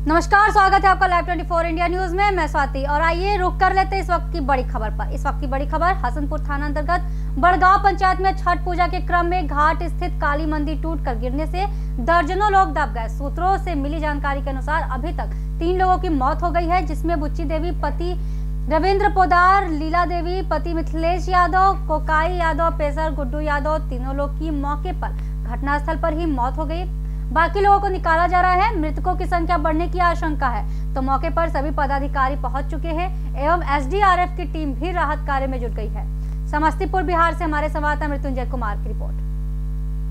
नमस्कार, स्वागत है आपका लाइव 24 इंडिया न्यूज में। मैं स्वाति और आइए रुक कर लेते इस वक्त की बड़ी खबर पर। इस वक्त की बड़ी खबर हसनपुर थाना अंतर्गत बड़गांव पंचायत में छठ पूजा के क्रम में घाट स्थित काली मंदिर टूटकर गिरने से दर्जनों लोग दब गए। सूत्रों से मिली जानकारी के अनुसार अभी तक 3 लोगों की मौत हो गई है, जिसमें बुच्ची देवी पति रविंद्र पोदार, लीला देवी पति मिथिलेश यादव, कोकाई यादव, पेसर गुड्डू यादव, तीनों लोग की मौके पर घटनास्थल पर ही मौत हो गई। बाकी लोगों को निकाला जा रहा है। मृतकों की संख्या बढ़ने की आशंका है, तो मौके पर सभी पदाधिकारी पहुंच चुके हैं एवं एसडीआरएफ की टीम भी राहत कार्य में जुट गई है। समस्तीपुर बिहार से हमारे संवाददाता मृत्युंजय कुमार की रिपोर्ट।